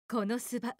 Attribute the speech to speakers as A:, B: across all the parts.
A: この巣場。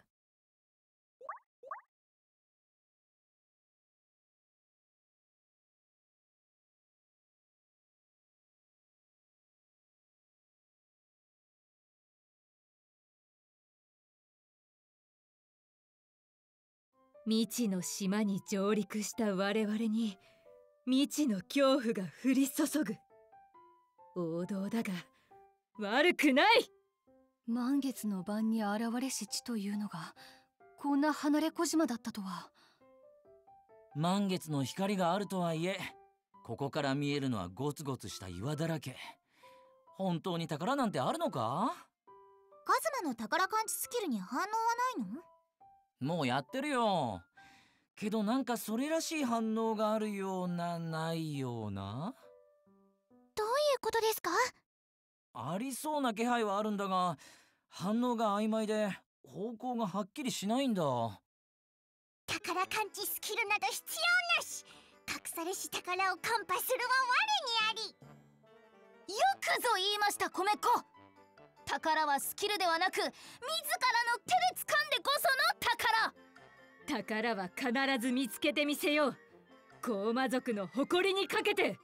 A: 未知の島に上陸した我々に未知の恐怖が降り注ぐ。王道だが悪くない。
B: 満月の晩に現れし地というのがこんな離れ小島だったとは。
C: 満月の光があるとはいえ、ここから見えるのはゴツゴツした岩だらけ。本当に宝なんてあるのか？
D: カズマの宝感知スキルに反応はないの？
C: もうやってるよ。けどなんかそれらしい反応があるようなないような。
D: どういうことですか？
C: ありそうな気配はあるんだが、反応が曖昧で方向がはっきりしないんだ。
D: 宝感知スキルなど必要なし。隠されし宝をカンパするは我にあり。
B: よくぞ言いました、米子。宝はスキルではなく自らの手で掴んでこその宝。
A: 宝は必ず見つけてみせよう。高魔族の誇りにかけて。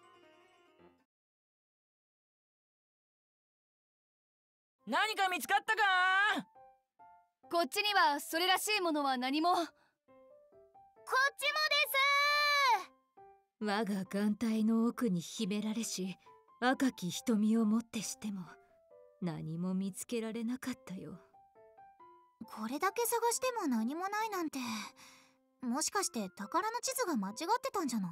C: 何か見つかったか？
B: こっちにはそれらしいものは何も。こっちもです。
A: 我が眼帯の奥に秘められし赤き瞳をもってしても何も見つけられなかったよ。
D: これだけ探しても何もないなんて、もしかして宝の地図が間違ってたんじゃない？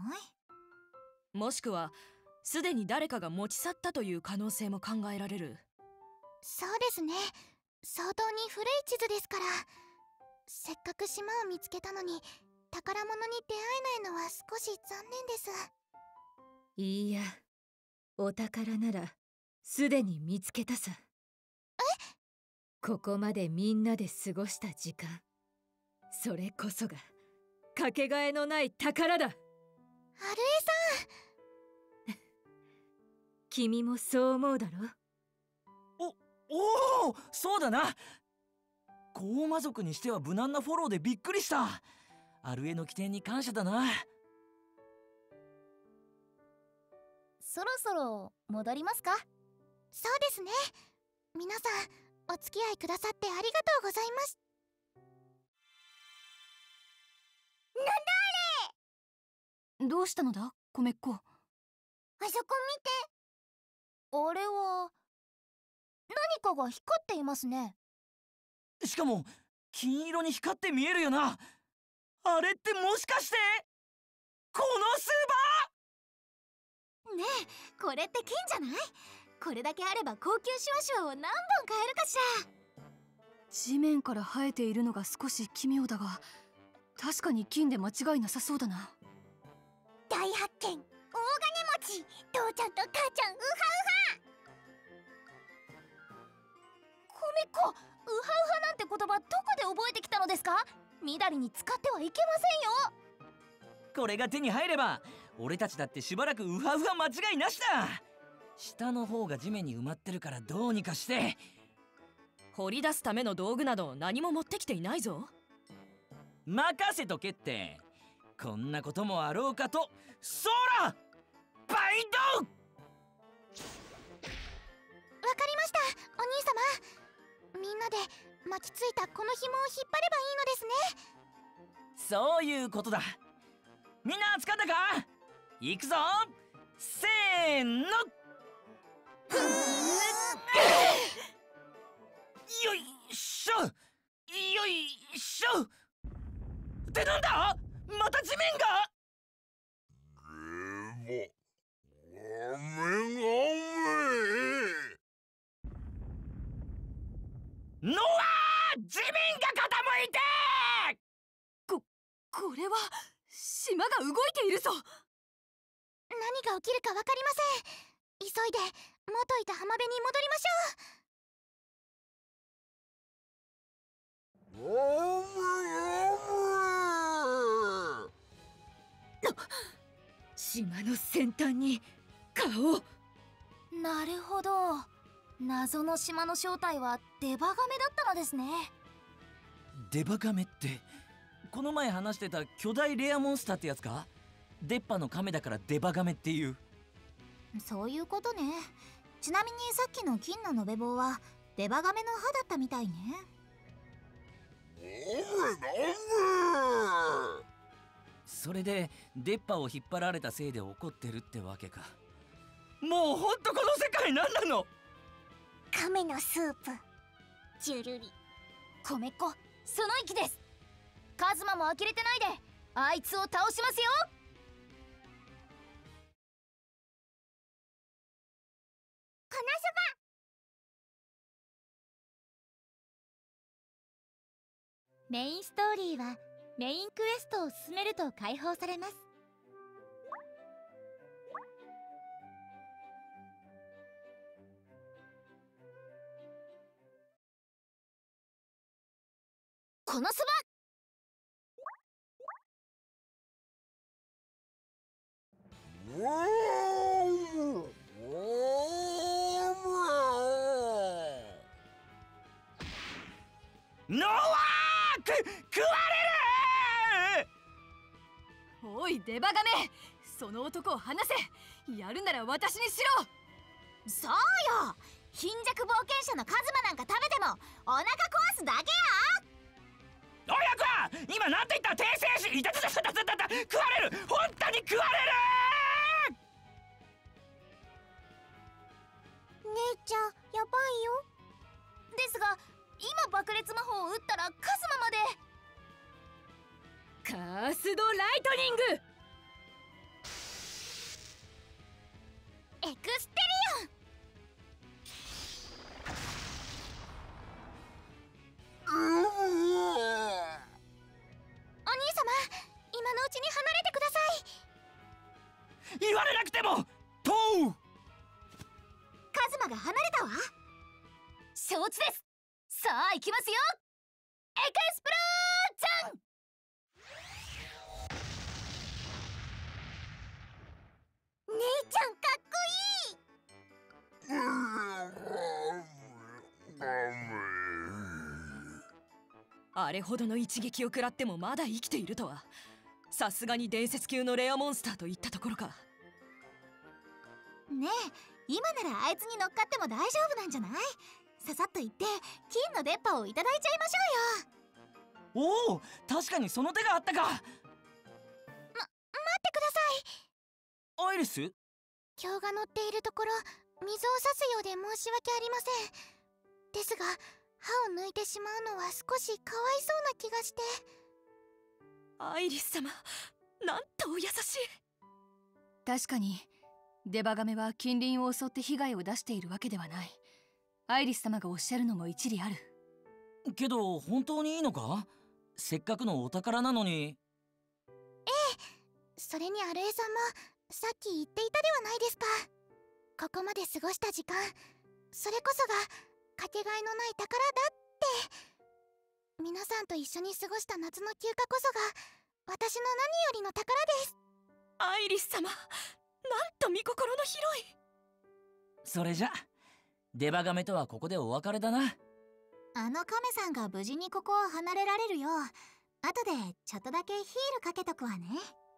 E: もしくはすでに誰かが持ち去ったという可能性も考えられる。
D: そうですね。相当に古い地図ですから。せっかく島を見つけたのに宝物に出会えないのは少し残念です。
A: いいや、お宝ならすでに見つけたさ。ここまでみんなで過ごした時間、それこそがかけがえのない宝だ。
D: 春江さん
A: 君もそう思うだろ？
C: おお、そうだな。高魔族にしては無難なフォローでびっくりした。アルエの起点に感謝だな。
D: そろそろ戻りますか？そうですね。皆さんお付き合いくださってありがとうございます。なんだあれ？
B: どうしたのだ、米っ子。
D: あそこ見て。あれは何かが光っていますね。
C: しかも金色に光って見えるよな。あれってもしかしてこの巣
D: ねえ、これって金じゃない？これだけあれば高級シュワシュワを何本買えるかしら。
B: 地面から生えているのが少し奇妙だが、確かに金で間違いなさそうだな。
D: 大発見。大金持ち。父ちゃんと母ちゃんウハウハ。
B: 米子、ウハウハなんて言葉どこで覚えてきたのですか？みだりに使ってはいけませんよ。
C: これが手に入れば俺たちだってしばらくウハウハ間違いなしだ。下の方が地面に埋まってるからどうにかして。
E: 掘り出すための道具など何も持ってきていないぞ。
C: 任せとけって。こんなこともあろうかと。そらバイド！
D: わかりました、お兄様。みんなで巻きついたこの紐を引っ張ればいいのですね。
C: そういうことだ。みんな掴んだか？行くぞ。せーの。よいしょよいしょってなんだ？また地面が。
F: ごめん
C: のわー、地面が傾いて。
B: これは島が動いているぞ。
D: 何が起きるかわかりません。急いで元いた浜辺に戻りましょう。
A: 島の先端に顔。
D: なるほど。謎の島の正体はデバガメだったのですね。
C: デバカメってこの前話してた巨大レアモンスターってやつか？出っ歯のカメだからデバガメっていう。
D: そういうことね。ちなみにさっきの金の延べ棒はデバガメの歯だったみたいね。
C: それで出っ歯を引っ張られたせいで怒ってるってわけか。もうほんとこの世界何なの？
D: カメのスープ、ジュルリ。
B: 米っ子、その息です。カズマも呆れてないであいつを倒しますよ。
D: このそば。メインストーリーはメインクエストを進めると解放されます。
B: このそば。
C: ノワーク食われる！
E: おいデバガメ、その男を離せ。やるなら私にしろ。
B: そうよ、貧弱冒険者のカズマなんか食べてもお腹壊すだけよ。
C: おやこは今なんて言った？訂正し、いたたたたたたた食われる！本当に食われる！
D: 姉ちゃんやばいよ。
B: ですが今爆裂魔法を打ったらカズマまで。
A: カースドライトニング。
B: エクステリオン。
D: お兄様、今のうちに離れてください。
C: 言われなくてもとう。
B: カズマが離れたわ。承知です。さあ行きますよ。エクスプロージョン。
D: 姉ちゃんかっ
E: あれほどの一撃を食らってもまだ生きているとは。さすがに伝説級のレアモンスターといったところか。
D: こいい。ねえ、今ならあいつに乗っかっても大丈夫なんじゃない？ささっと行って金の出っ歯をいただいちゃいましょうよ。
C: おお、確かにその手があったか。
D: 待ってください。
C: アイリス？
D: 今日が乗っているところ水を差すようで申し訳ありません。ですが歯を抜いてしまうのは少しかわいそうな気がして。
E: アイリス様、なんとお優しい。
G: 確かにデバガメは近隣を襲って被害を出しているわけではない。アイリス様がおっしゃるのも一理ある。
C: けど本当にいいのか？せっかくのお宝なのに。
D: それにアルエさんもさっき言っていたではないですか。ここまで過ごした時間、それこそがかけがえのない宝だって。皆さんと一緒に過ごした夏の休暇こそが私の何よりの宝です。
E: アイリス様、なんと見心の広い。
C: それじゃデバガメとはここでお別れだな。
D: あのカメさんが無事にここを離れられるよう後でちょっとだけヒールかけとくわね。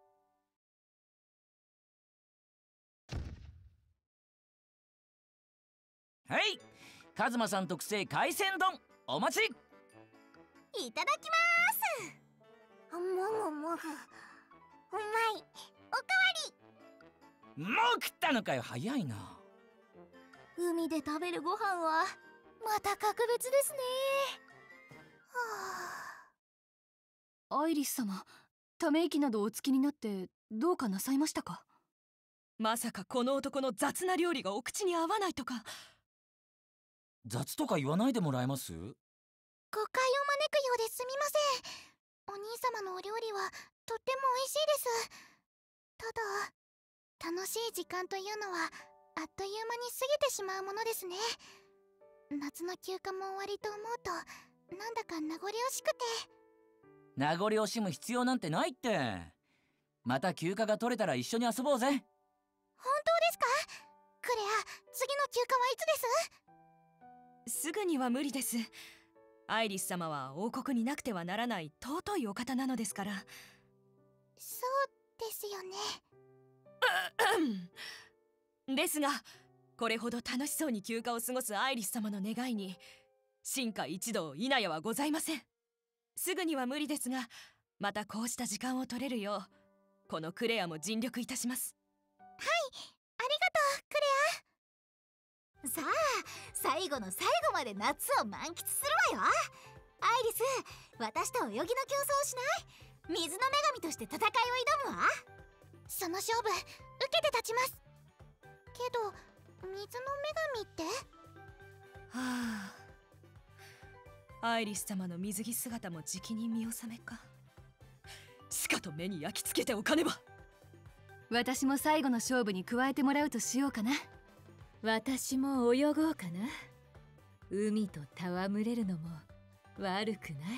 C: はい、カズマさん特製海鮮丼お待ち。
D: いただきまーす。もぐもぐ、うまい。おかわ
C: もう食ったのかよ、早いな。
D: り。海で食べるご飯はまた格別ですね。は
G: アイリス様、ため息などおつきになってどうかなさいましたか？
E: まさかこの男の雑な料理がお口に合わないとか。
C: 雑とか言わないでもらえます？
D: 誤解を招くようですみません。お兄様のお料理はとっても美味しいです。ただ楽しい時間というのはあっという間に過ぎてしまうものですね。夏の休暇も終わりと思うとなんだか名残惜しくて。
C: 名残惜しむ必要なんてないって。また休暇が取れたら一緒に遊ぼうぜ。
D: 本当ですか？クレア、次の休暇はいつです？
E: すぐには無理です。 アイリス様は王国になくてはならない尊いお方なのですから。
D: そうですよね。
E: ですが、これほど楽しそうに休暇を過ごすアイリス様の願いに進化一同否やはございません。すぐには無理ですが、またこうした時間を取れるようこのクレアも尽力いたします。
D: はい、ありがとうクレア。
B: さあ、最後の最後まで夏を満喫するわよ。アイリス、私と泳ぎの競争をしない？水の女神として戦いを挑むわ。
D: その勝負受けて立ちます。けど水の女神って？
E: はあ、アイリス様の水着姿もじきに見納めか。しかと目に焼き付けておかねば。
G: 私も最後の勝負に加えてもらうとしようかな。
A: 私も泳ごうかな。海と戯れるのも悪くない。
B: 姉ちゃん、コメッ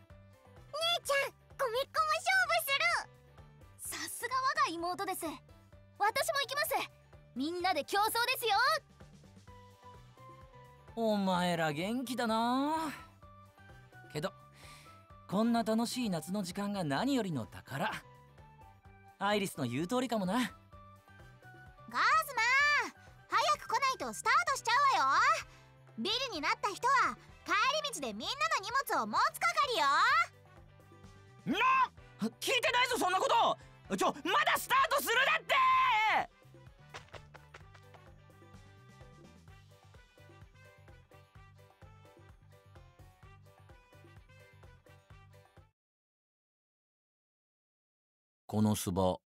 B: コも勝負する。さすが我が妹です。私も行きます。みんなで競争ですよ。
C: お前ら元気だな。けどこんな楽しい夏の時間が何よりの宝。アイリスの言う通りかもな。
B: ガーズマン、早く来ないとスタートしちゃうわよ。ビルになった人は帰り道でみんなの荷物を持つ係よ。
C: 聞いてないぞそんなこと。まだスタートするだって。このスバ